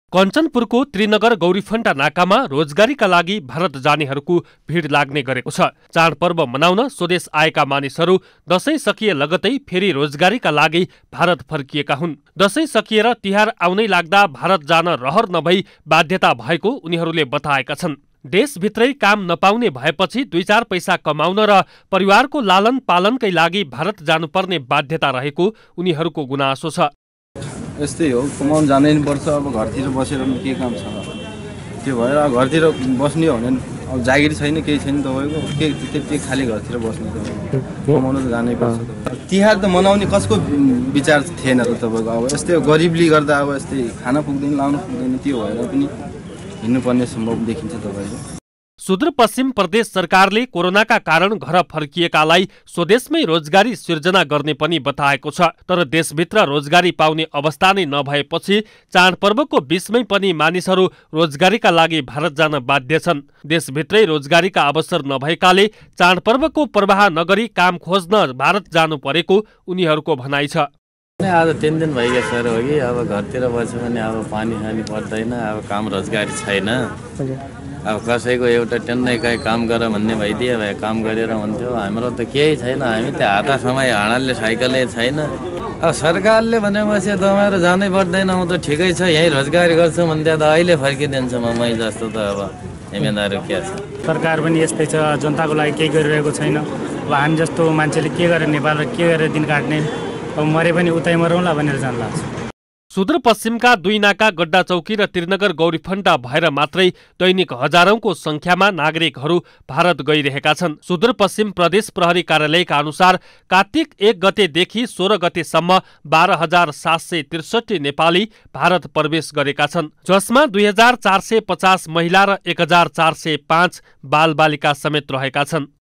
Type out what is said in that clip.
कञ्चनपुरको त्रिनगर गौरीफन्टा नाकामा रोजगारीका लागि भारत जानेहरूको भिड लाग्ने गरेको छ। चाडपर्व मनाउन स्वदेश आएका मानिसहरू दशैं सकिए लगतै फेरि रोजगारीका लागि भारत फर्किएका हुन्। दशैं सकिएर तिहार आउनै लाग्दा भारत जान रहर नभई बाध्यता भएको उनीहरूले बताएका छन्। देशभित्रै काम नपाउने भएपछि 2-4 पैसा कमाउन र परिवारको लालन पालनकै लागि भारत जानुपर्ने बाध्यता रहेको उनीहरूको गुनासो छ। यस्तै हो, कमाउन जानै पर्छ। अब घरतिर बसेर के काम छ, त्यो भएर घरतिर बस्ने हो भने अब जागिर छैन, केही छैन तपाईँको, के त्यति खाली घरतिर बस्ने, कमाउन त जानै पर्छ। तिहार त मनाउने कसको विचार थिएन त तपाईँको। अब यस्तै गरिबले गर्दा अब यस्तै खाना पुग्दैन, लाउन पुग्दैन, त्यो भएर पनि हिँड्नुपर्ने सम्भव देखिन्छ तपाईँको। सुदूरपश्चिम प्रदेश सरकारले कोरोनाका कारण घर फर्किएकालाई स्वदेशमै रोजगारी सिर्जना गर्ने पनि बताएको छ। तर देशभित्र रोजगारी पाउने अवस्था नै नभएपछि चाडपर्वको बीचमै पनि मानिसहरू रोजगारीका लागि भारत जान बाध्य छन्। देशभित्रै रोजगारीका अवसर नभएकाले चाडपर्वको प्रवाह नगरी काम खोज्न भारत जानु परेको उनीहरूको भनाइ छ। आज 3 दिन भइगयो सर हो कि अब घरतिर बस्यो भने अब पानी खानी पर्दैन, अब काम रोजगारी छैन। अब कसैको एउटा टेन्नै कहीँ काम गर भन्ने भइदियो भए काम गरेर हुन्थ्यो। हाम्रो त केही छैन, हामी त हाता समय हाडले साइकलै छैन। अब सरकारले भनेपछि तपाईँहरू जानै पर्दैन, म त ठिकै छ यहीँ रोजगारी गर्छु भन्दा त अहिले फर्किदिन्छ मै जस्तो त अब जिम्मेदारी के छ। सरकार पनि यस्तै छ, जनताको लागि केही गरिरहेको छैन। अब हामी जस्तो मान्छेले के गरेर नेपाल र के गरेर दिन काट्ने, अब मरे पनि उतै मरौँला भनेर जान लाग्छ। सुदूरपश्चिमका 2 नाका गड्डा चौकी र त्रिनगर गौरीफन्टा भएर मात्रै दैनिक हजारौंको संख्यामा नागरिकहरू भारत गइरहेका छन्। सुदूरपश्चिम प्रदेश प्रहरी कार्यालयका अनुसार कार्तिक 1 गतेदेखि 16 गतेसम्म 12,763 नेपाली भारत प्रवेश गरेका छन्, जसमा 2,450 महिला र 1,405 बालबालिका समेत रहेका छन्।